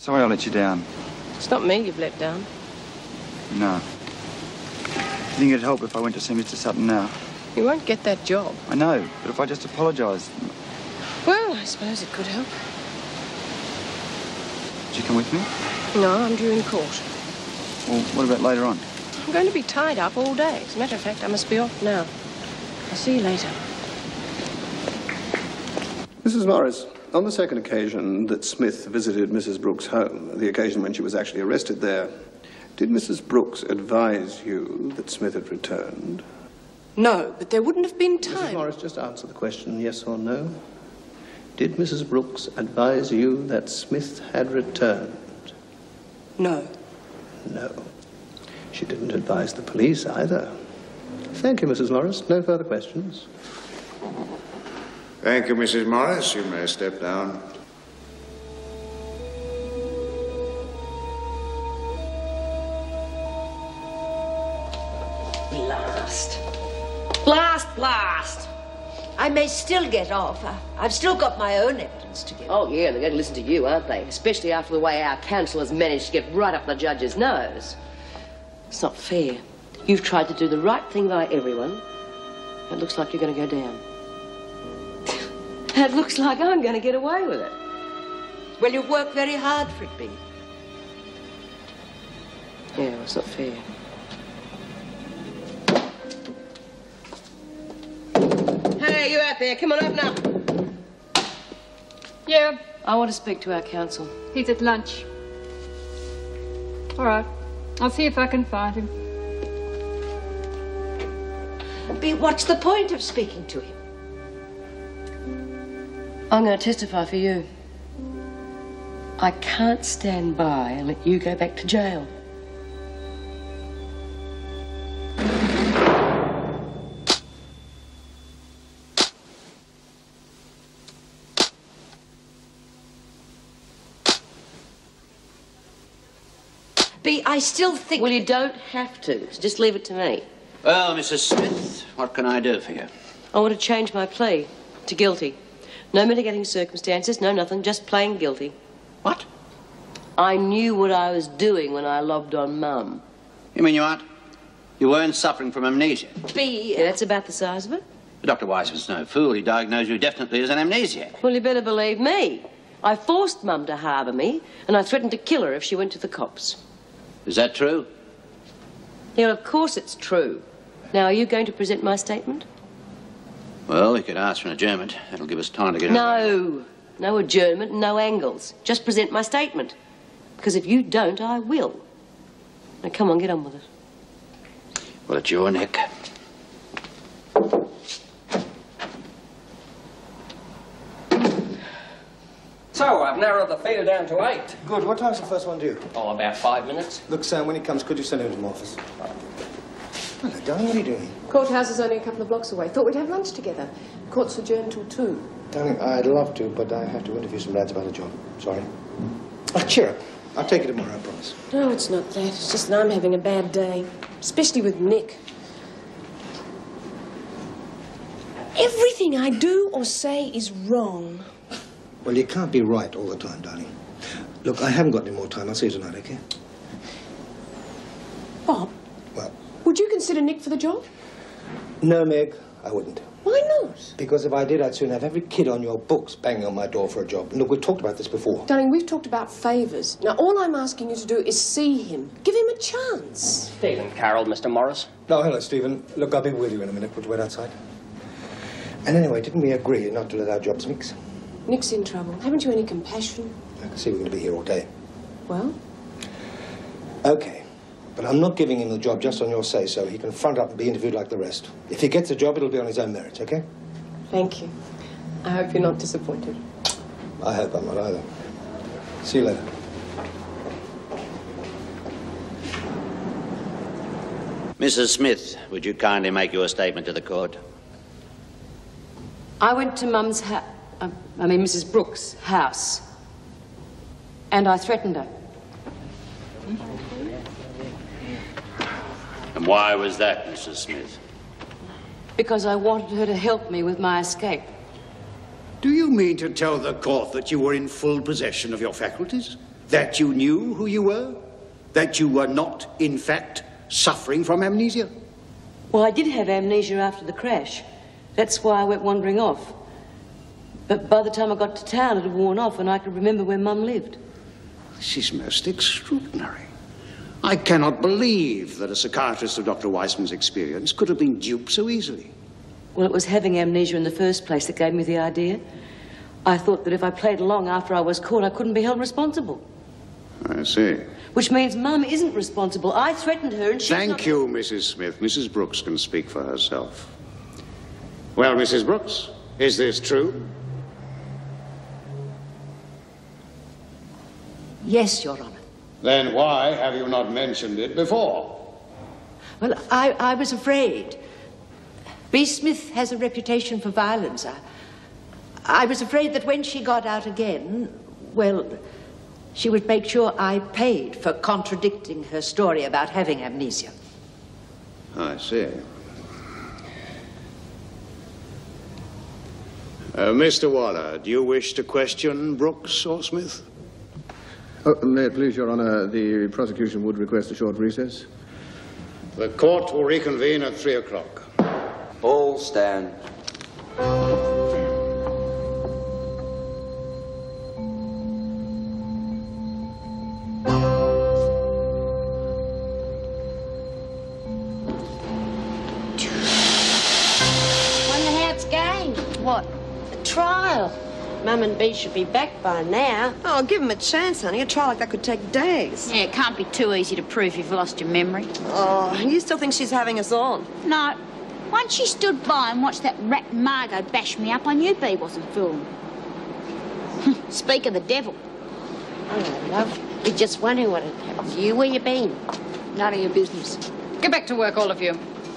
Sorry I let you down. It's not me you've let down. No. You think it'd help if I went to see Mr. Sutton now? You won't get that job. I know, but if I just apologised... Well, I suppose it could help. Would you come with me? No, I'm due in court. Well, what about later on? I'm going to be tied up all day. As a matter of fact, I must be off now. I'll see you later. Mrs. Morris, on the second occasion that Smith visited Mrs. Brooks' home, the occasion when she was actually arrested there, did Mrs. Brooks advise you that Smith had returned? No, but there wouldn't have been time. Mrs. Morris, just answer the question, yes or no. Did Mrs. Brooks advise you that Smith had returned? No. No. She didn't advise the police either. Thank you, Mrs. Morris. No further questions. Thank you, Mrs. Morris. You may step down. Blast. Blast, blast. I may still get off. I've still got my own evidence to give. Oh, yeah, they're going to listen to you, aren't they? Especially after the way our counsel has managed to get right up the judge's nose. It's not fair. You've tried to do the right thing by everyone. It looks like you're going to go down. It looks like I'm going to get away with it. Well, you've worked very hard for it, Bea. Yeah, well, it's not fair. Hey, you out there, come on, open up. Yeah, I want to speak to our counsel. he's at lunch. All right, I'll see if I can find him. Bea, what's the point of speaking to him? I'm going to testify for you. I can't stand by and let you go back to jail. Bea, I still think... Well, you don't have to. So just leave it to me. Well, Mrs. Smith, what can I do for you? I want to change my plea to guilty. No mitigating circumstances, no nothing, just plain guilty. What? I knew what I was doing when I lobbed on Mum. You mean you aren't? You weren't suffering from amnesia? Bea... Yeah, that's about the size of it. Dr. Wiseman's no fool. He diagnosed you definitely as an amnesiac. Well, you better believe me. I forced Mum to harbour me, and I threatened to kill her if she went to the cops. Is that true? Yeah, well, of course it's true. Now, are you going to present my statement? Well, you could ask for an adjournment. That'll give us time to get... No. No adjournment, no angles. Just present my statement. Because if you don't, I will. Now, come on, get on with it. Well, it's your neck. So, I've narrowed the field down to 8. Good. What time's the first one due? Oh, about 5 minutes. Look, Sam, when he comes, could you send him to my office? Hello, darling, what are you doing? Courthouse is only a couple of blocks away. Thought we'd have lunch together. Court's adjourned till 2. Darling, I'd love to, but I have to interview some lads about a job. Sorry. Cheer up. I'll take you tomorrow, I promise. No, it's not that. It's just that I'm having a bad day. Especially with Nick. Everything I do or say is wrong. Well, you can't be right all the time, darling. Look, I haven't got any more time. I'll see you tonight, okay? Bob? Well? Would you consider Nick for the job? No, Meg, I wouldn't. Why not? Because if I did, I'd soon have every kid on your books banging on my door for a job. And look, we've talked about this before. Darling, we've talked about favours. Now, all I'm asking you to do is see him. Give him a chance. Stephen Carroll, Mr. Morris. No, hello, Stephen. Look, I'll be with you in a minute. Put you wait outside. And anyway, didn't we agree not to let our jobs mix? Nick's in trouble. Haven't you any compassion? I can see we're going to be here all day. Well? Okay. But I'm not giving him the job just on your say-so. He can front up and be interviewed like the rest. If he gets a job, it'll be on his own merits, okay? Thank you. I hope you're not disappointed. I hope I'm not either. See you later. Mrs. Smith, would you kindly make your statement to the court? I went to Mum's Mrs. Brooks' house. And I threatened her. And why was that, Mrs. Smith? Because I wanted her to help me with my escape. Do you mean to tell the court that you were in full possession of your faculties? That you knew who you were? That you were not, in fact, suffering from amnesia? Well, I did have amnesia after the crash. That's why I went wandering off. But by the time I got to town, it had worn off and I could remember where Mum lived. This is most extraordinary. I cannot believe that a psychiatrist of Dr. Weissman's experience could have been duped so easily. Well, it was having amnesia in the first place that gave me the idea. I thought that if I played along after I was caught, I couldn't be held responsible. I see. Which means Mum isn't responsible. I threatened her and she's Thank you, Mrs. Smith. Mrs. Brooks can speak for herself. Well, Mrs. Brooks, is this true? Yes, Your Honour. Then why have you not mentioned it before? Well, I was afraid. B. Smith has a reputation for violence. I was afraid that when she got out again, well, she would make sure I paid for contradicting her story about having amnesia. I see. Mr. Waller, do you wish to question Brooks or Smith? May it please Your Honour, the prosecution would request a short recess. The court will reconvene at 3 o'clock. All stand. Wonder how it's going. What? The trial. Mum and B should be back by now. Oh, give him a chance, honey. A trial like that could take days. Yeah, it can't be too easy to prove you've lost your memory. Oh, you still think she's having us on? No. Once she stood by and watched that rat Margot bash me up, I knew B wasn't fooling. Speak of the devil. Oh, love. We're just wondering what had happened to you. Where you been? None of your business. Get back to work, all of you.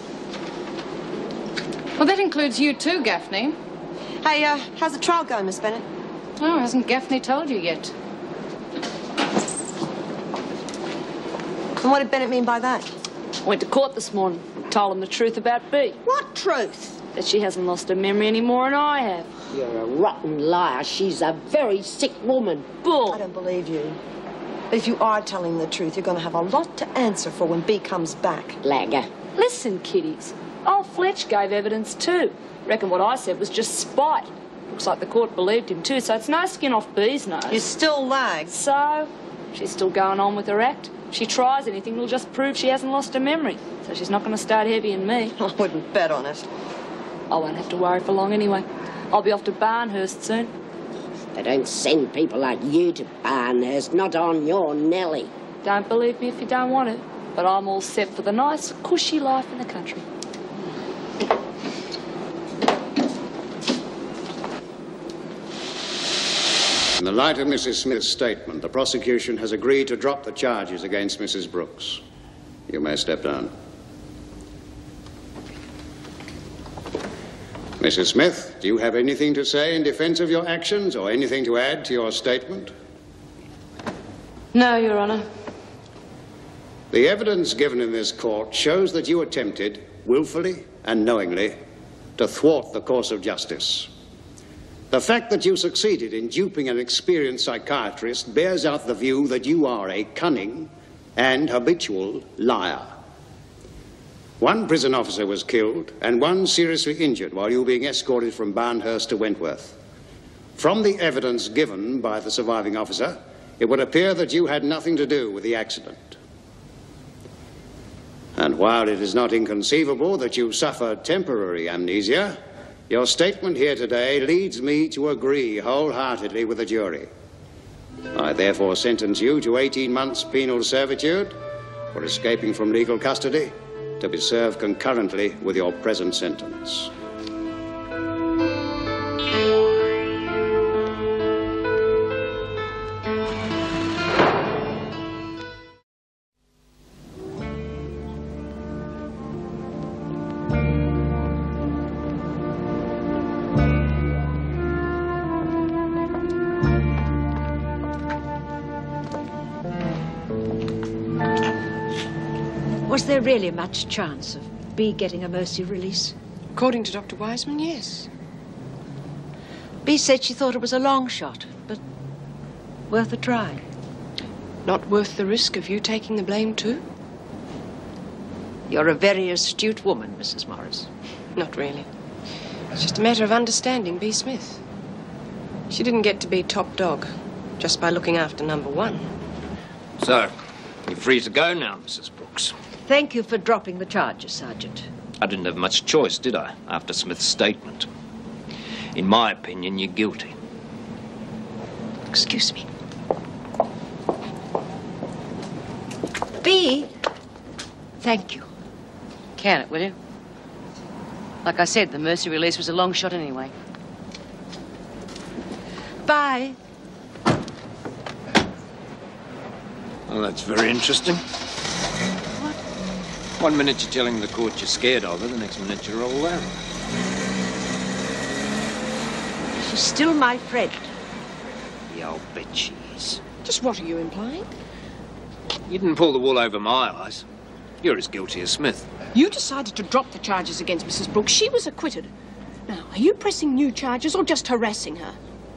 Well, that includes you too, Gaffney. Hey, how's the trial going, Miss Bennett? Oh, hasn't Gaffney told you yet? And what did Bennett mean by that? Went to court this morning. Told him the truth about B. What truth? That she hasn't lost her memory any more than I have. You're a rotten liar. She's a very sick woman. Bull. I don't believe you. But if you are telling the truth, you're going to have a lot to answer for when B comes back. Lagger. Listen, kiddies. Old Fletch gave evidence too. Reckon what I said was just spite. Looks like the court believed him too, so it's no skin off B's nose. You still lag. So, she's still going on with her act. If she tries anything, it'll just prove she hasn't lost her memory. So she's not going to start heavying me. I wouldn't bet on it. I won't have to worry for long anyway. I'll be off to Barnhurst soon. They don't send people like you to Barnhurst, not on your Nellie. Don't believe me if you don't want it, but I'm all set for the nice, cushy life in the country. In the light of Mrs. Smith's statement, the prosecution has agreed to drop the charges against Mrs. Brooks. You may step down. Mrs. Smith, do you have anything to say in defense of your actions or anything to add to your statement? No, Your Honour. The evidence given in this court shows that you attempted, willfully and knowingly, to thwart the course of justice. The fact that you succeeded in duping an experienced psychiatrist bears out the view that you are a cunning and habitual liar. One prison officer was killed and one seriously injured while you were being escorted from Barnhurst to Wentworth. From the evidence given by the surviving officer, it would appear that you had nothing to do with the accident. And while it is not inconceivable that you suffered temporary amnesia, your statement here today leads me to agree wholeheartedly with the jury. I therefore sentence you to 18 months penal servitude for escaping from legal custody, to be served concurrently with your present sentence. Was there really much chance of B getting a mercy release? According to Dr. Wiseman, yes. Bea said she thought it was a long shot, but worth a try. Not worth the risk of you taking the blame too? You're a very astute woman, Mrs. Morris. Not really. It's just a matter of understanding Bea Smith. She didn't get to be top dog just by looking after number one. So, you're free to go now, Mrs. Brooks. Thank you for dropping the charges, Sergeant. I didn't have much choice, did I, after Smith's statement? In my opinion, you're guilty. Excuse me. Bea, thank you. Can it, will you? Like I said, the mercy release was a long shot anyway. Bye. Well, that's very interesting. What? 1 minute you're telling the court you're scared of her, the next minute you're all over. She's still my friend. Yeah, I'll bet she is. Just what are you implying? You didn't pull the wool over my eyes. You're as guilty as Smith. You decided to drop the charges against Mrs. Brooks. She was acquitted. Now, are you pressing new charges or just harassing her?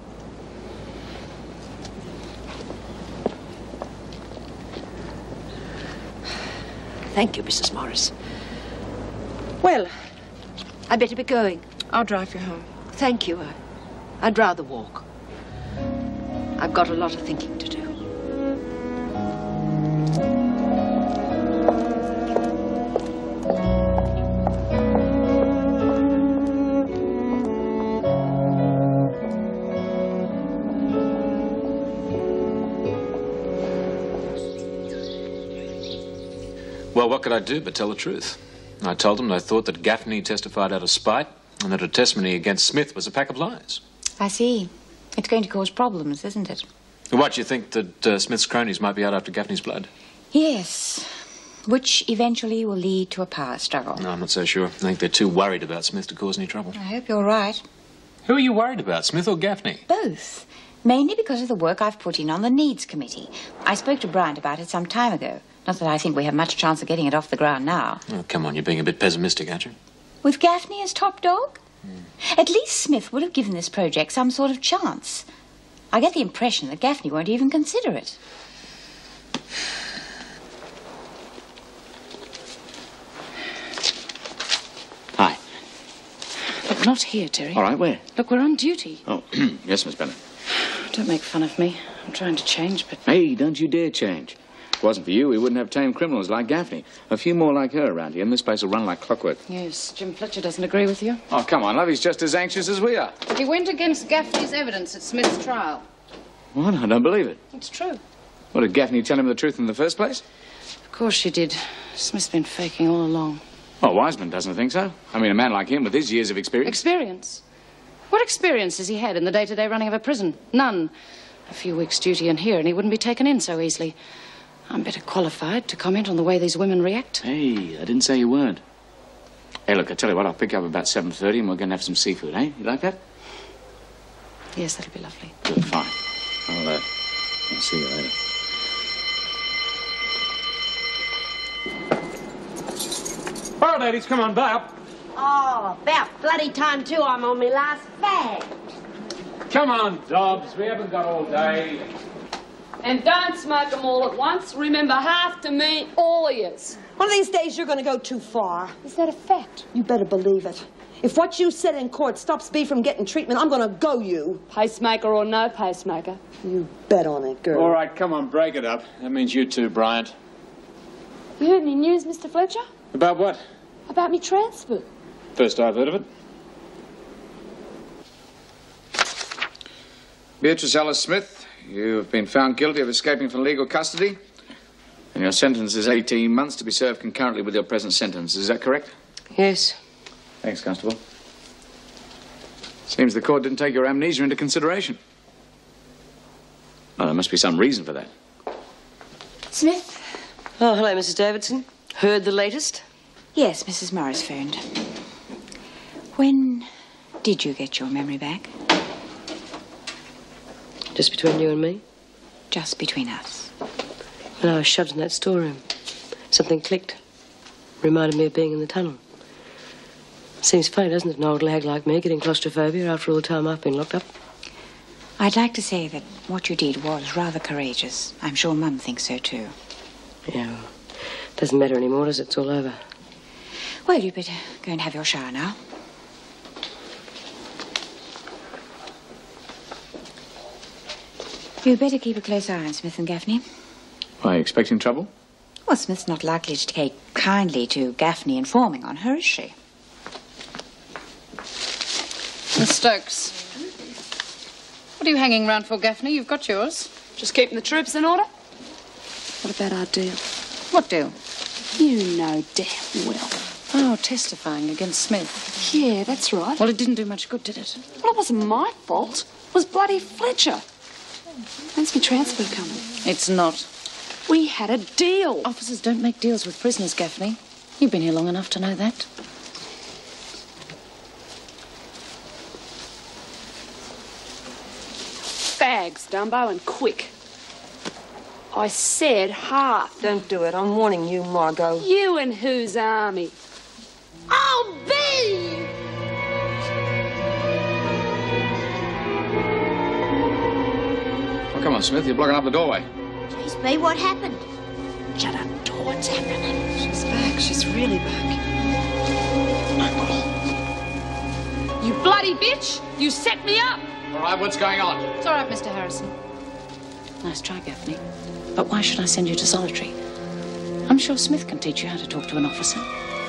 Thank you, Mrs. Morris. Well, I better be going. I'll drive you home. Thank you. I'd rather walk. I've got a lot of thinking to do. Well, what could I do but tell the truth? I told them I thought that Gaffney testified out of spite and that her testimony against Smith was a pack of lies. I see. It's going to cause problems, isn't it? What, do you think that Smith's cronies might be out after Gaffney's blood? Yes. Which eventually will lead to a power struggle. No, I'm not so sure. I think they're too worried about Smith to cause any trouble. I hope you're right. Who are you worried about, Smith or Gaffney? Both. Mainly because of the work I've put in on the Needs Committee. I spoke to Bryant about it some time ago. Not that I think we have much chance of getting it off the ground now. Oh, come on, you're being a bit pessimistic, aren't you? With Gaffney as top dog? At least Smith would have given this project some sort of chance. I get the impression that Gaffney won't even consider it. Hi. Look, not here, Terry. All right, where? Look, we're on duty. Oh, yes, Miss Bennett. Don't make fun of me. I'm trying to change, but... Hey, don't you dare change. If it wasn't for you, we wouldn't have tame criminals like Gaffney. A few more like her around here, and this place will run like clockwork. Yes, Jim Fletcher doesn't agree with you. Oh, come on, love. He's just as anxious as we are. He went against Gaffney's evidence at Smith's trial. What? I don't believe it. It's true. What, did Gaffney tell him the truth in the first place? Of course she did. Smith's been faking all along. Oh, Wiseman doesn't think so. I mean, a man like him with his years of experience. Experience? What experience has he had in the day-to-day running of a prison? None. A few weeks' duty in here, and he wouldn't be taken in so easily. I'm better qualified to comment on the way these women react. Hey, I didn't say you weren't. Hey, look, I tell you what, I'll pick you up about 7:30 and we're going to have some seafood, eh? You like that? Yes, that'll be lovely. Good, fine. I'll see you later. All right, ladies, come on, up. Oh, about bloody time, too. I'm on my last fag. Come on, Dobbs. We haven't got all day. And don't smoke them all at once. Remember, half to me, all of yous. One of these days you're going to go too far. Is that a fact? You better believe it. If what you said in court stops Bea from getting treatment, I'm going to go you. Pacemaker or no pacemaker. You bet on it, girl. All right, come on, break it up. That means you too, Bryant. You heard any news, Mr. Fletcher? About what? About me transfer. First I've heard of it. Beatrice Ellis Smith, you have been found guilty of escaping from legal custody, and your sentence is 18 months to be served concurrently with your present sentence. Is that correct? Yes. Thanks, Constable. Seems the court didn't take your amnesia into consideration. Well, there must be some reason for that. Smith? Oh, hello, Mrs. Davidson. Heard the latest? Yes, Mrs. Morris phoned. When did you get your memory back? Just between you and me? Just between us. When I was shoved in that storeroom, something clicked. Reminded me of being in the tunnel. Seems funny, doesn't it, an old lag like me getting claustrophobia after all the time I've been locked up? I'd like to say that what you did was rather courageous. I'm sure Mum thinks so too. Yeah. Doesn't matter anymore, does it? It's all over. Well, you better go and have your shower now. You'd better keep a close eye on Smith and Gaffney. Why, are you expecting trouble? Well, Smith's not likely to take kindly to Gaffney informing on her, is she? Miss Stokes. What are you hanging round for, Gaffney? You've got yours. Just keeping the troops in order. What about our deal? What deal? You know damn well. Oh, testifying against Smith. Yeah, that's right. Well, it didn't do much good, did it? Well, it wasn't my fault. It was bloody Fletcher. When's my transfer coming? It's not. We had a deal. Officers don't make deals with prisoners, Gaffney. You've been here long enough to know that. Fags, Dumbo, and quick. I said half. Don't do it. I'm warning you, Margot. You and whose army? Oh, B! Oh, come on, Smith. You're blocking up the doorway. Jeez, B, what happened? Shut up, door. What's happening? She's back. She's really back. You bloody bitch! You set me up! All right, what's going on? It's all right, Mr. Harrison. Nice try, Gaffney. But why should I send you to solitary? I'm sure Smith can teach you how to talk to an officer.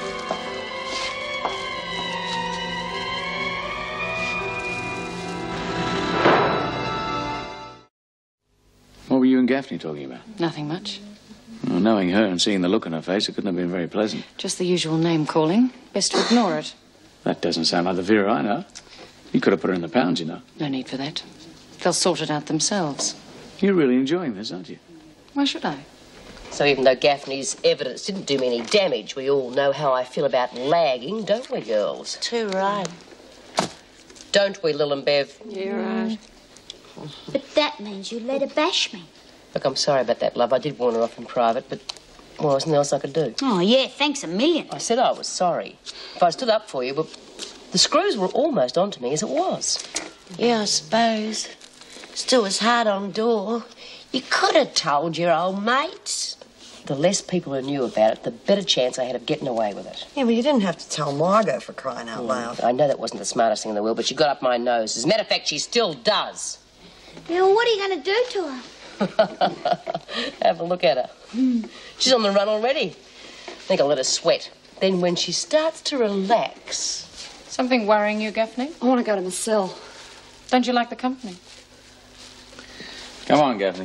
What were you and Gaffney talking about? Nothing much. Well, knowing her and seeing the look on her face, it couldn't have been very pleasant. Just the usual name-calling. Best to ignore it. That doesn't sound like the Vera I know. You could have put her in the pounds, you know. No need for that. They'll sort it out themselves. You're really enjoying this, aren't you? Why should I? So even though Gaffney's evidence didn't do me any damage, we all know how I feel about lagging, don't we, girls? Too right. Don't we, Lil and Bev? Yeah, right. But that means you let her bash me. Look, I'm sorry about that, love. I did warn her off in private, but well, there was nothing else I could do. Oh, yeah, thanks a million. I said I was sorry. If I stood up for you, but the screws were almost onto me as it was. Yeah, I suppose. Still was hard on door. You could have told your old mates. The less people who knew about it, the better chance I had of getting away with it. Yeah, but you didn't have to tell Margot, for crying out loud. I know that wasn't the smartest thing in the world, but she got up my nose. As a matter of fact, she still does. Yeah, well, what are you going to do to her? Have a look at her. She's on the run already. I think I'll let her sweat. Then when she starts to relax... Something worrying you, Gaffney? I want to go to my cell. Don't you like the company? Come on, Gaffney.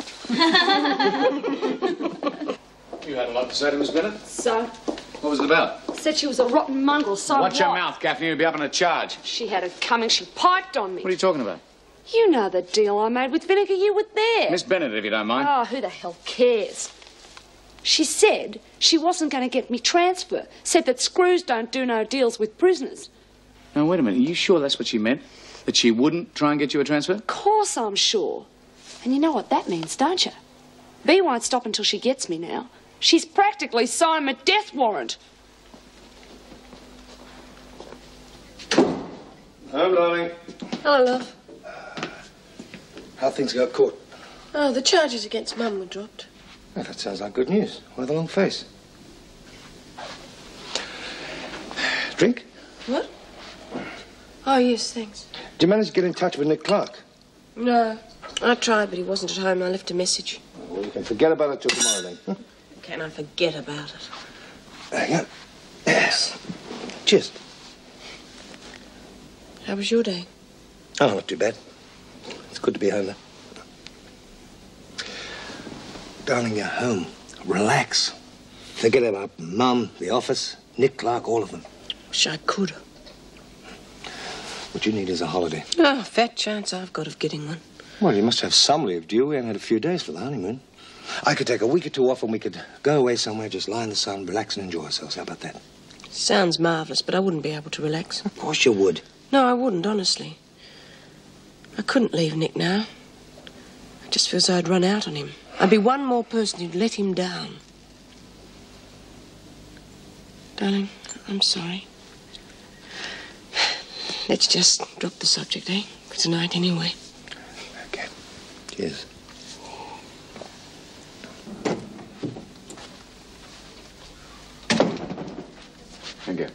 You had a lot to say to Miss Bennett? So? What was it about? Said she was a rotten mongrel, so Watch your mouth, Gaffney. You'll be up on a charge. She had it coming. She piped on me. What are you talking about? You know the deal I made with Vinegar. You were there. Miss Bennett, if you don't mind. Oh, who the hell cares? She said she wasn't going to get me transfer. Said that screws don't do no deals with prisoners. Now, wait a minute. Are you sure that's what she meant? That she wouldn't try and get you a transfer? Of course I'm sure. And you know what that means, don't you? B won't stop until she gets me now. She's practically signed my death warrant. Home, darling. Hello, love. How things go at court? Oh, the charges against Mum were dropped. Well, that sounds like good news. Why the long face? Drink? What? Oh, yes, thanks. Did you manage to get in touch with Nick Clark? No. I tried, but he wasn't at home. I left a message. Well, you can forget about it till tomorrow, then. Huh? Can I forget about it? Yeah. Yes. Cheers. How was your day? Oh, not too bad. It's good to be home, though. Darling, you're home. Relax. Forget about Mum, the office, Nick Clark, all of them. Wish I could. What you need is a holiday. Oh, fat chance I've got of getting one. Well, you must have some leave, do you? We only had a few days for the honeymoon. I could take a week or two off and we could go away somewhere, just lie in the sun, relax and enjoy ourselves. How about that? Sounds marvellous, but I wouldn't be able to relax. Of course you would. No, I wouldn't, honestly. I couldn't leave Nick now. I just feel as though I'd run out on him. I'd be one more person who'd let him down. Darling, I'm sorry. Let's just drop the subject, eh? For tonight, anyway. Cheers. Thank you.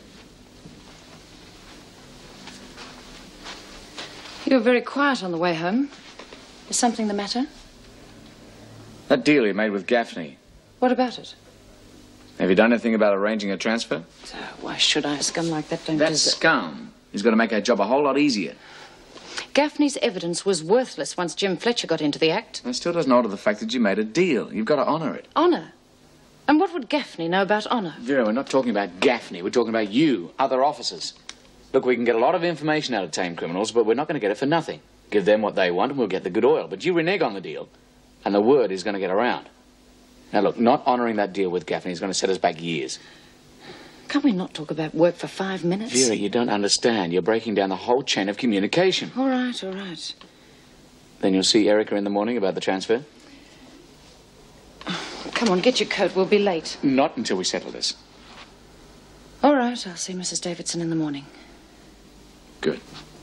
You were very quiet on the way home. Is something the matter? That deal you made with Gaffney. What about it? Have you done anything about arranging a transfer? Why should I? A scum like that don't That deserve... scum is going to make our job a whole lot easier. Gaffney's evidence was worthless once Jim Fletcher got into the act. That still doesn't alter the fact that you made a deal. You've got to honour it. Honour? And what would Gaffney know about honour? Vera, we're not talking about Gaffney. We're talking about you, other officers. Look, we can get a lot of information out of tame criminals, but we're not going to get it for nothing. Give them what they want and we'll get the good oil. But you renege on the deal, and the word is going to get around. Now, look, not honouring that deal with Gaffney is going to set us back years. Can't we not talk about work for 5 minutes? Vera, you don't understand. You're breaking down the whole chain of communication. All right, all right. Then you'll see Erica in the morning about the transfer? Come on, get your coat. We'll be late. Not until we settle this. All right, I'll see Mrs. Davidson in the morning. Good.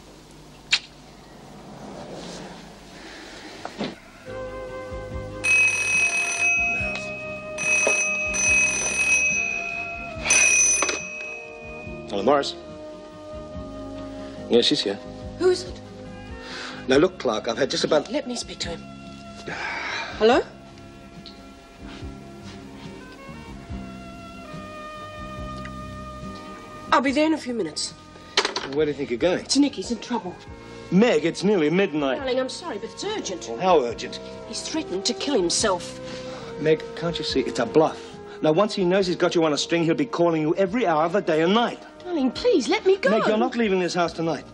Hello, Morris. Yes, she's here. Who is it? Now, look, Clark, I've had just about... Let me speak to him. Hello? I'll be there in a few minutes. Where do you think you're going? It's Nick. He's in trouble. Meg, it's nearly midnight. Darling, I'm sorry, but it's urgent. How urgent? He's threatened to kill himself. Meg, can't you see? It's a bluff. Now, once he knows he's got you on a string, he'll be calling you every hour of the day and night. Darling, please, let me go. Meg, you're not leaving this house tonight.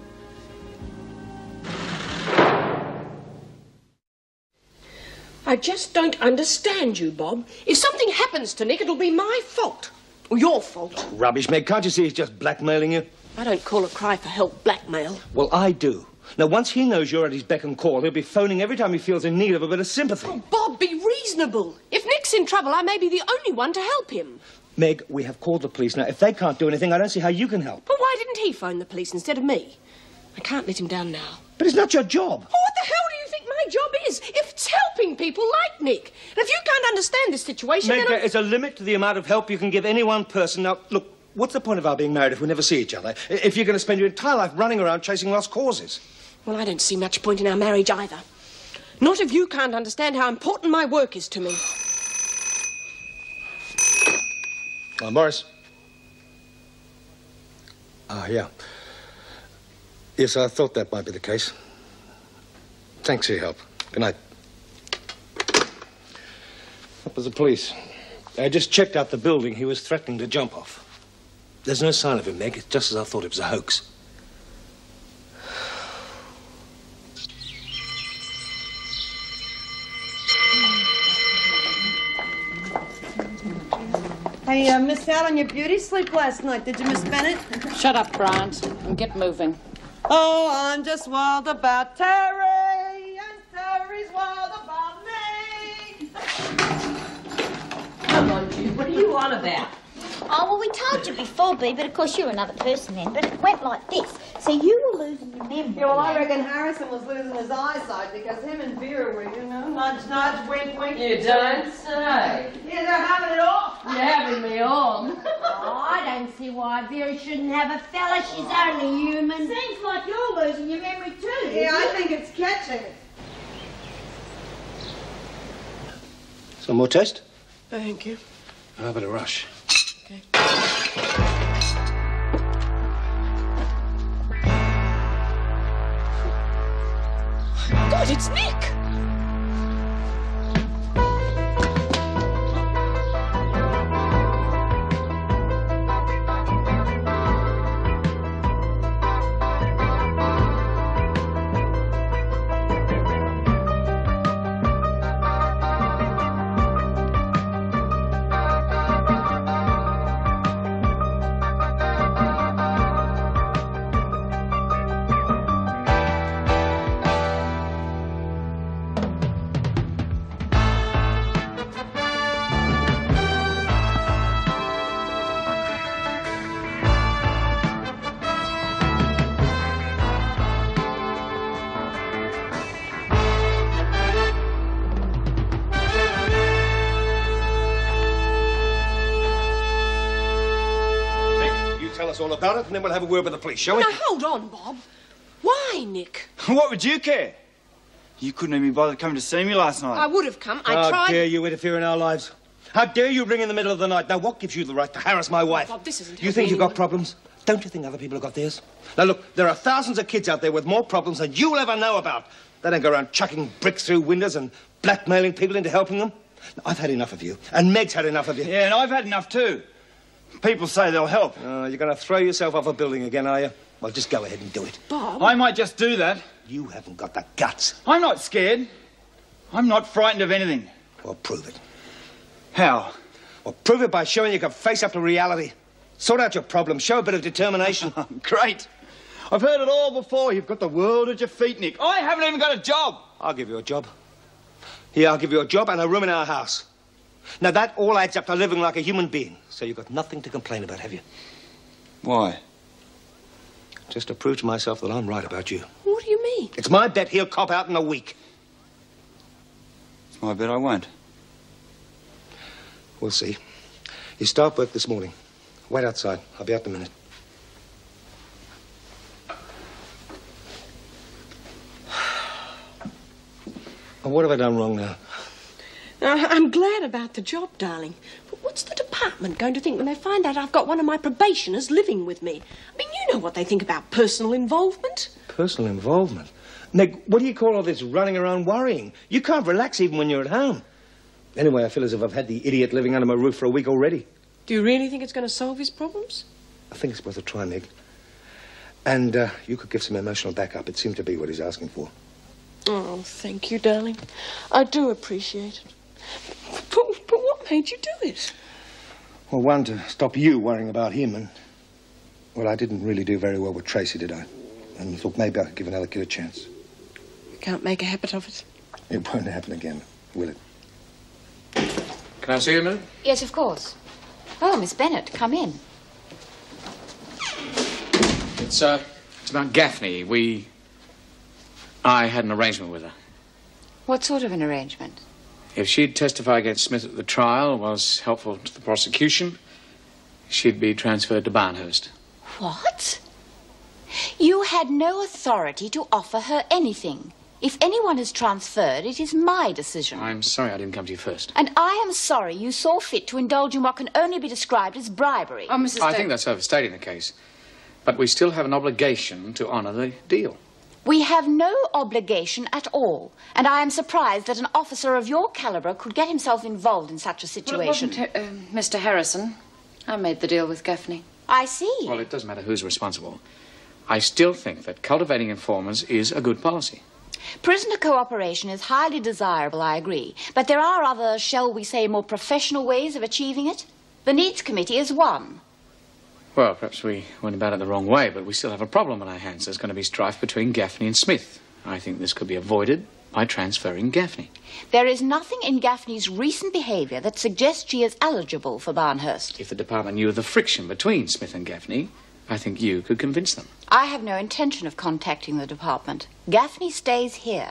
I just don't understand you, Bob. If something happens to Nick, it'll be my fault. Or your fault. Rubbish, Meg. Can't you see he's just blackmailing you? I don't call a cry for help blackmail. Well, I do. Now, once he knows you're at his beck and call, he'll be phoning every time he feels in need of a bit of sympathy. Oh, Bob, be reasonable. If Nick's in trouble, I may be the only one to help him. Meg, we have called the police. Now, if they can't do anything, I don't see how you can help. But why didn't he phone the police instead of me? I can't let him down now. But it's not your job. Oh, what the hell do you think my job is? If it's helping people like Nick. And if you can't understand this situation, Meg, then there is a limit to the amount of help you can give any one person. Now, look, what's the point of our being married if we never see each other? If you're going to spend your entire life running around chasing lost causes? Well, I don't see much point in our marriage either. Not if you can't understand how important my work is to me. Morris. Yeah. Yes, I thought that might be the case. Thanks for your help. Good night. That was the police. I just checked out the building he was threatening to jump off. There's no sign of him, Meg. It's just as I thought it was a hoax. Hey, missed out on your beauty sleep last night, did you, Miss Bennett? Shut up, Bryant, and get moving. Oh, I'm just wild about Terry, and Terry's wild about me. Come on, Jude, what are you on about? Oh, well, we told you before, Bea, but of course you're another person then. But it went like this. So you were losing your memory. Yeah, well, I reckon Harrison was losing his eyesight because him and Vera were, you know, nudge, nudge, wink, wink. You don't say. Yeah, they're having it off. You're having me on. Oh, I don't see why Vera shouldn't have a fella. She's only human. Seems like you're losing your memory too. Yeah, I think it's catching. Some more toast? Thank you. How about a rush? Okay. God, it's Nick! tell us all about it, and then we'll have a word with the police, shall we? Now, hold on, Bob. Why, Nick? What would you care? You couldn't even be bothered coming to see me last night. I would have come. I How tried... dare you interfere in our lives? How dare you ring in the middle of the night? Now, what gives you the right to harass my wife? Bob, this isn't You think you've got problems? Don't you think other people have got theirs? Now, look, there are thousands of kids out there with more problems than you'll ever know about. They don't go around chucking bricks through windows and blackmailing people into helping them. Now, I've had enough of you, and Meg's had enough of you. Yeah, and I've had enough too. People say they'll help. You're going to throw yourself off a building again, are you? Well, just go ahead and do it. Bob? I might just do that. You haven't got the guts. I'm not scared. I'm not frightened of anything. Well, prove it. How? Well, prove it by showing you can face up to reality. Sort out your problems. Show a bit of determination. Great. I've heard it all before. You've got the world at your feet, Nick. I haven't even got a job. I'll give you a job. Yeah, I'll give you a job and a room in our house. Now, that all adds up to living like a human being. So you've got nothing to complain about, have you? Why? Just to prove to myself that I'm right about you. What do you mean? It's my bet he'll cop out in a week. It's my bet I won't. We'll see. You start work this morning. Wait outside. I'll be out in a minute. What have I done wrong now? I'm glad about the job, darling. But what's the department going to think when they find out I've got one of my probationers living with me? I mean, you know what they think about personal involvement. Personal involvement? Meg, what do you call all this running around worrying? You can't relax even when you're at home. Anyway, I feel as if I've had the idiot living under my roof for a week already. Do you really think it's going to solve his problems? I think it's worth a try, Meg. And you could give some emotional backup. It seemed to be what he's asking for. Oh, thank you, darling. I do appreciate it. But what made you do it? Well, one, to stop you worrying about him, and... Well, I didn't really do very well with Tracy, did I? And I thought maybe I could give another kid a chance. You can't make a habit of it. It won't happen again, will it? Can I see you, ma'am? Yes, of course. Oh, Miss Bennett, come in. It's about Gaffney. I had an arrangement with her. What sort of an arrangement? If she'd testify against Smith at the trial, was helpful to the prosecution, she'd be transferred to Barnhurst. What? You had no authority to offer her anything. If anyone is transferred, it is my decision. I'm sorry I didn't come to you first. And I am sorry you saw fit to indulge in what can only be described as bribery. Oh, Mrs. I think that's overstating the case. But we still have an obligation to honour the deal. We have no obligation at all, and I am surprised that an officer of your calibre could get himself involved in such a situation. Well, it wasn't Mr. Harrison. I made the deal with Gaffney. I see. Well, it doesn't matter who's responsible. I still think that cultivating informers is a good policy. Prisoner cooperation is highly desirable, I agree. But there are other, shall we say, more professional ways of achieving it. The Needs Committee is one. Well, perhaps we went about it the wrong way, but we still have a problem on our hands. There's going to be strife between Gaffney and Smith. I think this could be avoided by transferring Gaffney. There is nothing in Gaffney's recent behaviour that suggests she is eligible for Barnhurst. If the department knew of the friction between Smith and Gaffney, I think you could convince them. I have no intention of contacting the department. Gaffney stays here.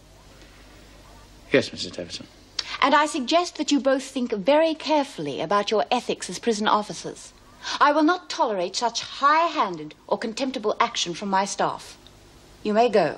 Yes, Mrs. Davidson. And I suggest that you both think very carefully about your ethics as prison officers. I will not tolerate such high-handed or contemptible action from my staff. You may go.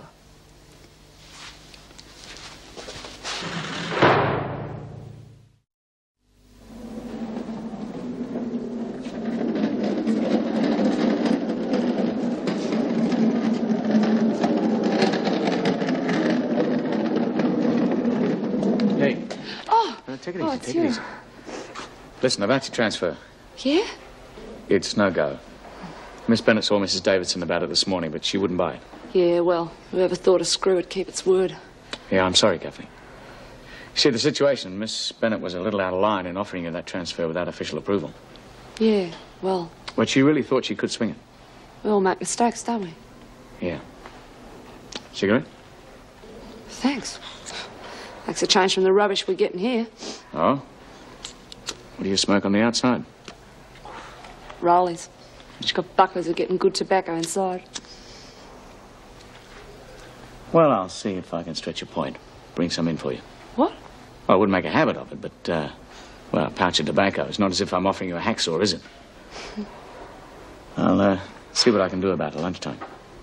Hey. Oh. Take it Oh, easy, it's take you. it easy. Listen, about your transfer. Yeah? It's no go. Miss Bennett saw Mrs. Davidson about it this morning, but she wouldn't buy it. Yeah, well, whoever thought a screw would keep its word. Yeah, I'm sorry, Gaffney. You see, the situation, Miss Bennett was a little out of line in offering you that transfer without official approval. Yeah, well, But she really thought she could swing it. we all make mistakes, don't we? Yeah. Cigarette? Thanks. Makes a change from the rubbish we're getting here. Oh? What do you smoke on the outside? Rollies. Which got buckets of getting good tobacco inside. Well, I'll see if I can stretch a point. Bring some in for you. What? Well, I wouldn't make a habit of it, but, well, a pouch of tobacco. It's not as if I'm offering you a hacksaw, is it? I'll see what I can do about it at lunchtime.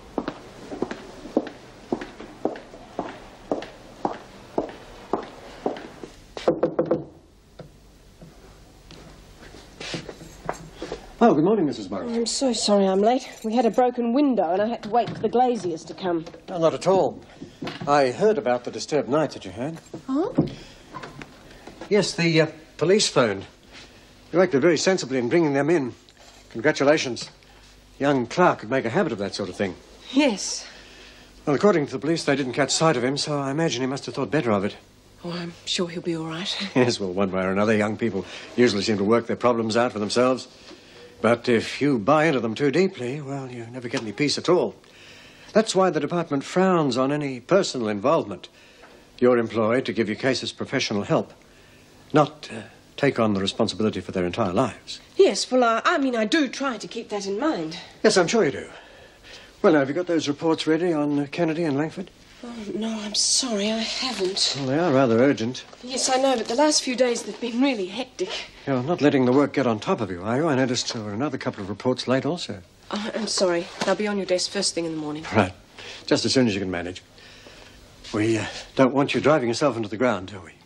Oh, good morning, Mrs. Morris. I'm so sorry I'm late. We had a broken window and I had to wait for the glaziers to come. No, not at all. I heard about the disturbed night that you had. Huh? Yes, the police phoned. You acted very sensibly in bringing them in. Congratulations. Young Clark could make a habit of that sort of thing. Yes. Well, according to the police, they didn't catch sight of him, so I imagine he must have thought better of it. Oh, I'm sure he'll be all right. Yes, well, one way or another, young people usually seem to work their problems out for themselves. But if you buy into them too deeply, well, you never get any peace at all. That's why the department frowns on any personal involvement. You're employed to give your cases professional help, not take on the responsibility for their entire lives. Yes, well, I do try to keep that in mind. Yes, I'm sure you do. Well, now, have you got those reports ready on Kennedy and Langford? Oh, no, I'm sorry, I haven't. Well, they are rather urgent. Yes, I know, but the last few days they've been really hectic. You're not letting the work get on top of you, are you? I noticed there were another couple of reports late also. Oh, I'm sorry. They'll be on your desk first thing in the morning. Right. Just as soon as you can manage. We don't want you driving yourself into the ground, do we?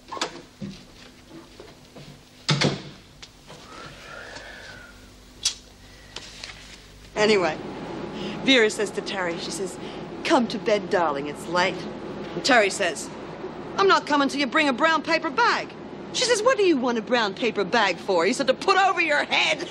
Anyway, Vera says to Terry, she says, "Come to bed, darling, it's late." And Terry says, "I'm not coming till you bring a brown paper bag." She says, "What do you want a brown paper bag for?" He said, "To put over your head."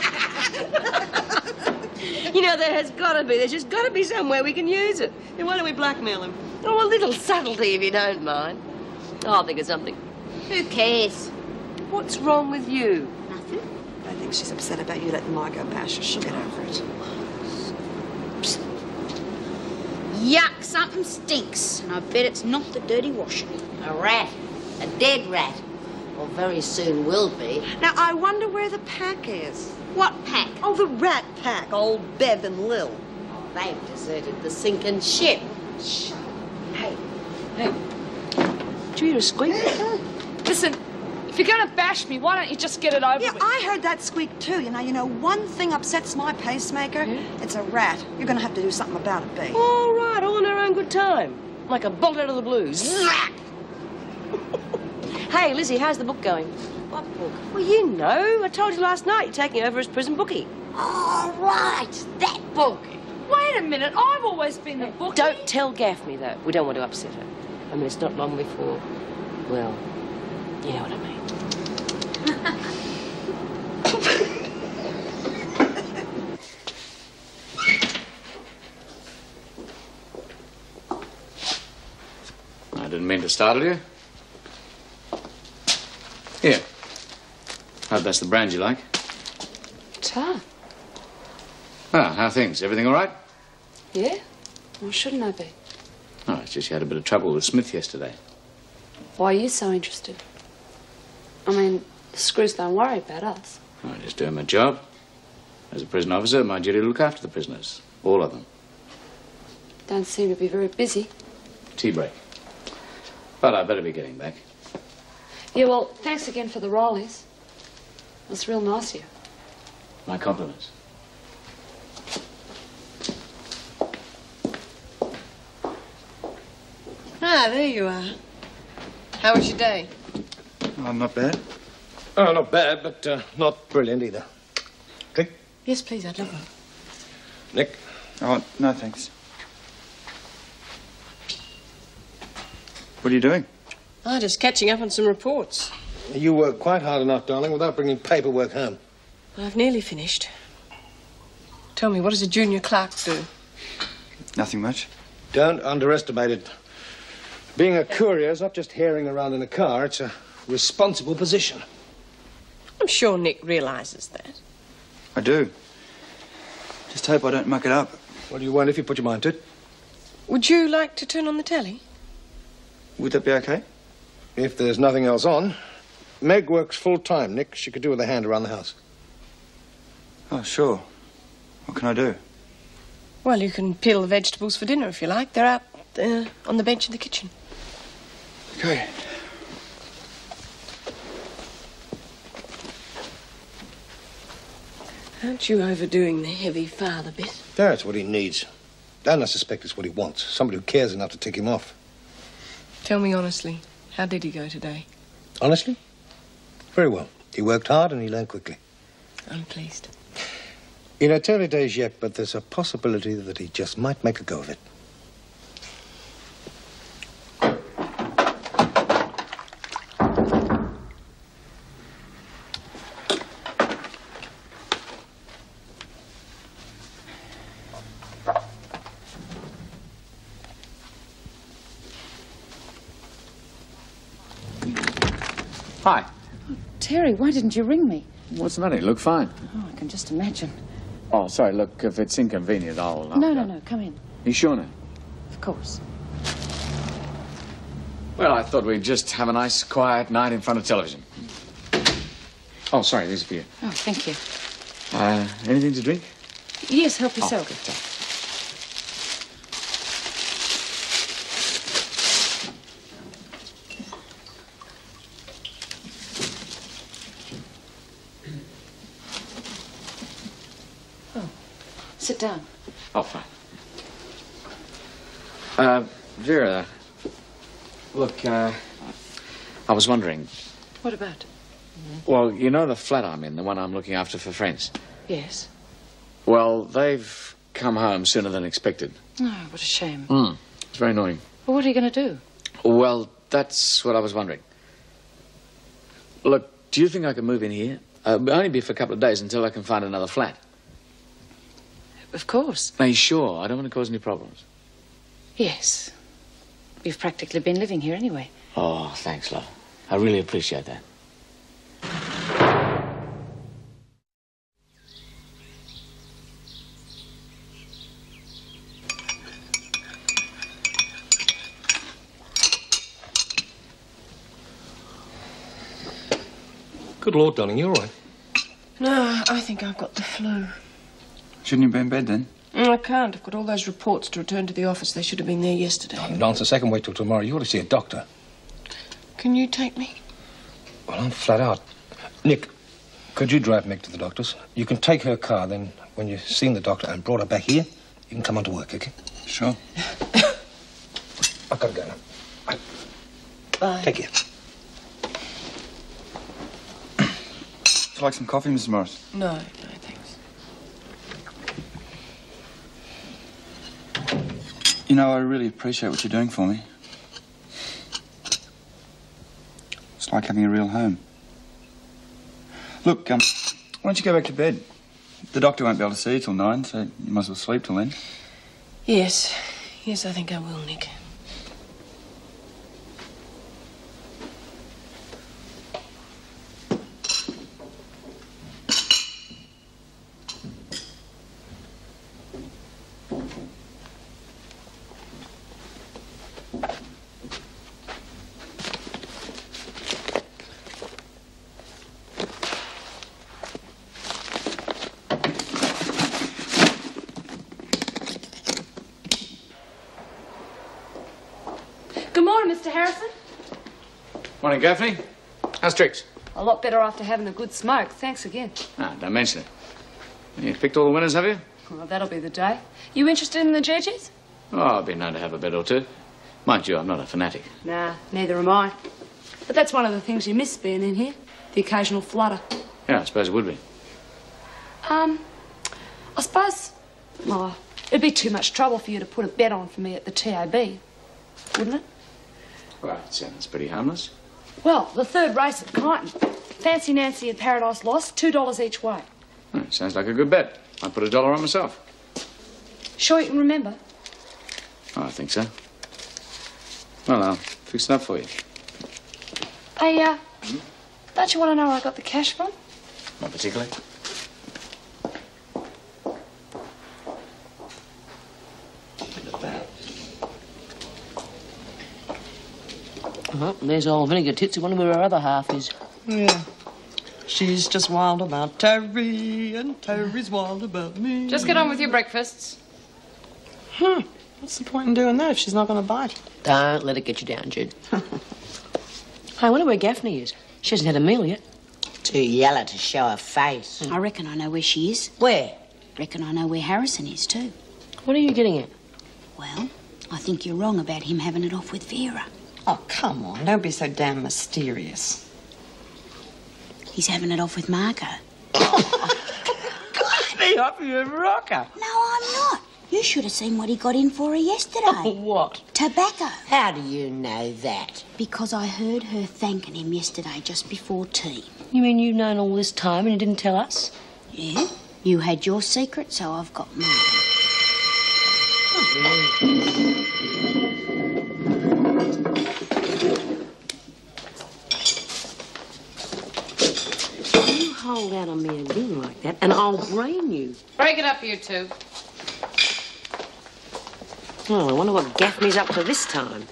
You know, there's just got to be somewhere we can use it. Then why don't we blackmail him? Oh, a little subtlety, if you don't mind. I'll think of something. Who cares? What's wrong with you? Nothing. I think she's upset about you letting Margot bash her. She'll get over it. Yuck, something stinks. And I bet it's not the dirty washing. A rat. A dead rat. Or very soon will be. Now, I wonder where the pack is. What pack? Oh, the rat pack. Old Bev and Lil. Oh, they've deserted the sinking ship. Shh. Hey. Did you hear a squeak? Listen, if you're going to bash me, why don't you just get it over with? Yeah, I heard that squeak too. You know, one thing upsets my pacemaker. Yeah? It's a rat. You're going to have to do something about it, Bea. All right, all in our own good time. Like a bolt out of the blue. Zap! Hey, Lizzie, how's the book going? What book? Well, you know. I told you last night you're taking over as prison bookie. Oh, right. That book. Wait a minute. I've always been the bookie. Don't tell Gaffney, though. We don't want to upset her. I mean, it's not long before... Well, you know what I mean. I didn't mean to startle you. Here. Hope that's the brand you like. Ta. Ah, how are things? Everything all right? Yeah? Well, shouldn't I be? Oh, it's just you had a bit of trouble with Smith yesterday. Why are you so interested? I mean, the screws don't worry about us. I just doing my job. As a prison officer, my duty to look after the prisoners. All of them. Don't seem to be very busy. Tea break. But I better be getting back. Yeah, well, thanks again for the rollies. That's real nice of you. My compliments. Ah, there you are. How was your day? Oh, not bad. Oh, not bad, but not brilliant either. Drink? Yes, please, I'd love one. Nick? Oh, no, thanks. What are you doing? Oh, just catching up on some reports. You work quite hard enough, darling, without bringing paperwork home. I've nearly finished. Tell me, what does a junior clerk do? Nothing much. Don't underestimate it. Being a courier is not just herring around in a car. It's a responsible position. I'm sure Nick realises that. I do. Just hope I don't muck it up. Well, you won't if you put your mind to it. Would you like to turn on the telly? Would that be okay? If there's nothing else on. Meg works full-time, Nick. She could do with a hand around the house. Oh, sure. What can I do? Well, you can peel the vegetables for dinner if you like. They're out on the bench in the kitchen. Okay. Aren't you overdoing the heavy father bit? That's what he needs. And I suspect it's what he wants. Somebody who cares enough to tick him off. Tell me honestly, how did he go today? Honestly? Very well. He worked hard and he learned quickly. I'm pleased. You know, it's early days yet, but there's a possibility that he just might make a go of it. Hi. Terry, why didn't you ring me? What's the matter? You look fine. Oh, I can just imagine. Oh, sorry. Look, if it's inconvenient, I'll... No, come in. You sure now? Of course. Well, I thought we'd just have a nice, quiet night in front of television. Oh, sorry, these are for you. Oh, thank you. Anything to drink? Yes, help yourself. Oh, good. Sit down. Oh, fine. Vera, look, I was wondering... What about? Well, you know the flat I'm in, the one I'm looking after for friends? Yes. Well, they've come home sooner than expected. Oh, what a shame. It's very annoying. Well, what are you going to do? Well, that's what I was wondering. Look, do you think I could move in here? Only be for a couple of days until I can find another flat. Of course. Are you sure? I don't want to cause any problems. Yes. You've practically been living here anyway. Oh, thanks, love. I really appreciate that. Good Lord, darling, you all right? No, I think I've got the flu. Shouldn't you be in bed then? I can't. I've got all those reports to return to the office. They should have been there yesterday. Oh, nonsense. I can wait till tomorrow. You ought to see a doctor. Can you take me? Well, I'm flat out. Nick, could you drive Meg to the doctor's? You can take her car, then when you've seen the doctor and brought her back here, you can come on to work, okay? Sure. I've got to go now. Bye. Bye. Take care. Would you like some coffee, Mrs. Morris? No, thanks. You know, I really appreciate what you're doing for me. It's like having a real home. Look, why don't you go back to bed? The doctor won't be able to see you till 9, so you might as well sleep till then. Yes, I think I will, Nick. Good morning, Mr. Harrison. Morning, Gaffney. How's tricks? A lot better after having a good smoke. Thanks again. Ah, don't mention it. You picked all the winners, have you? Well, that'll be the day. You interested in the judges? Oh, I've been known to have a bet or two. Mind you, I'm not a fanatic. Nah, neither am I. But that's one of the things you miss being in here. The occasional flutter. Yeah, I suppose it would be. I suppose... Oh, it'd be too much trouble for you to put a bet on for me at the TAB, wouldn't it? Well, it sounds pretty harmless. Well, the third race at Brightened. Fancy Nancy and Paradise Lost, $2 each way. Oh, sounds like a good bet. I'd put $1 on myself. Sure you can remember? Oh, I think so. Well, I'll fix it up for you. Hey, don't you want to know where I got the cash from? Not particularly. Oh, there's old Vinegar Tits. I wonder where her other half is. Yeah. She's just wild about Terry, and Terry's wild about me. Just get on with your breakfasts. What's the point in doing that if she's not going to bite? Don't let it get you down, Jude. Hey, I wonder where Gaffney is. She hasn't had a meal yet. Too yellow to show her face. I reckon I know where she is. Where? Reckon I know where Harrison is too. What are you getting at? Well, I think you're wrong about him having it off with Vera. Oh, come on. Don't be so damn mysterious. He's having it off with Marco. Be off your rocker. No, I'm not. You should have seen what he got in for her yesterday. What? Tobacco. How do you know that? Because I heard her thanking him yesterday just before tea. You mean you've known all this time and you didn't tell us? Yeah. You had your secret, so I've got mine. You hold out on me again like that and I'll brain you. Break it up, you two. Oh, I wonder what Gaffney's up to this time.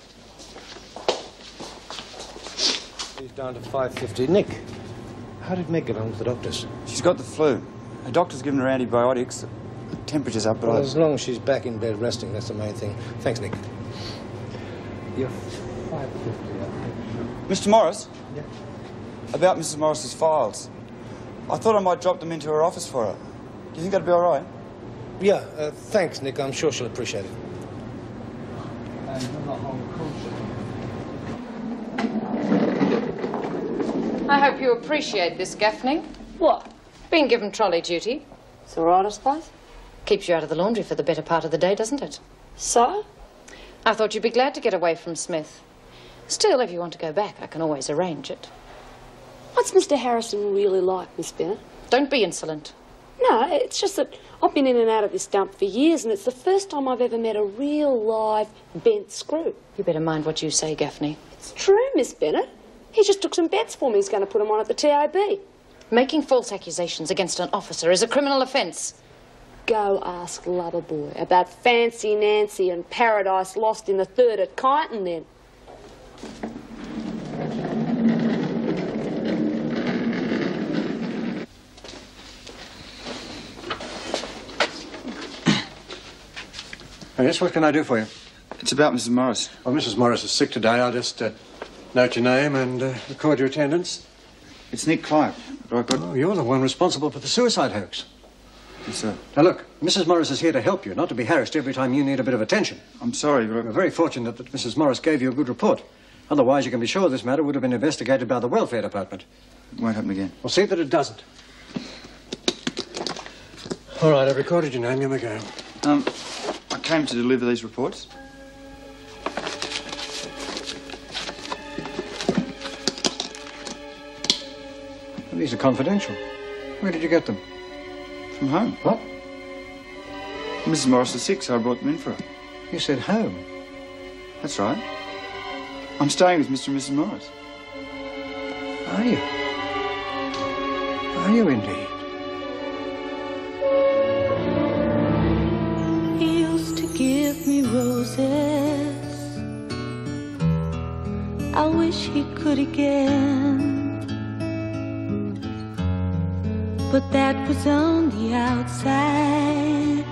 He's down to 550. Nick, how did Meg get on with the doctors? She's got the flu. Her doctor's given her antibiotics. The temperature's up, but Well, as long as she's back in bed resting, that's the main thing. Thanks, Nick. You're 550. Mr. Morris? Yeah? About Mrs. Morris's files. I thought I might drop them into her office for her. Do you think that'd be all right? Yeah, thanks, Nick. I'm sure she'll appreciate it. I hope you appreciate this, Gaffney. What? Being given trolley duty. It's all right, I suppose. Keeps you out of the laundry for the better part of the day, doesn't it? So? I thought you'd be glad to get away from Smith. Still, if you want to go back, I can always arrange it. What's Mr. Harrison really like, Miss Bennett? Don't be insolent. No, it's just that I've been in and out of this dump for years, and it's the first time I've ever met a real, live, bent screw. You better mind what you say, Gaffney. It's true, Miss Bennett. He just took some bets for me. He's going to put them on at the TAB. Making false accusations against an officer is a criminal offence. Go ask Loverboy about Fancy Nancy and Paradise Lost in the Third at Kyneton, then. Oh, yes, what can I do for you? It's about Mrs. Morris. Well, Mrs. Morris is sick today. I'll just note your name and record your attendance. It's Nick Clark. Oh, you're the one responsible for the suicide hoax. Yes, sir. Now, look, Mrs. Morris is here to help you, not to be harassed every time you need a bit of attention. I'm sorry, but... We're very fortunate that Mrs. Morris gave you a good report. Otherwise, you can be sure this matter would have been investigated by the Welfare Department. It won't happen again. We'll see that it doesn't. All right, I've recorded your name. Here we go. I came to deliver these reports. Well, these are confidential. Where did you get them? From home. What? Mrs. Morris is sick, so I brought them in for her. You said home? That's right. I'm staying with Mr. and Mrs. Morris. Are you? Are you indeed? He used to give me roses. I wish he could again. But that was on the outside,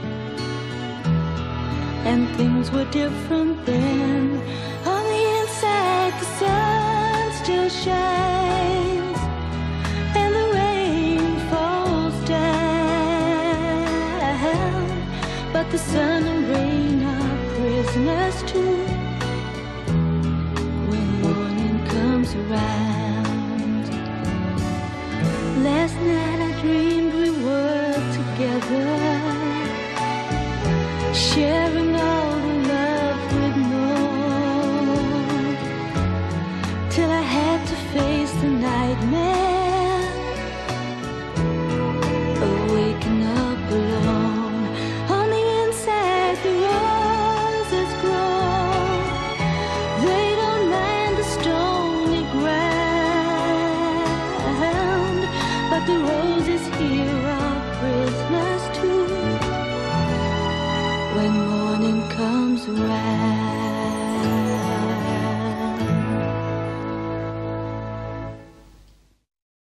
and things were different then. On the inside, the sun still shines.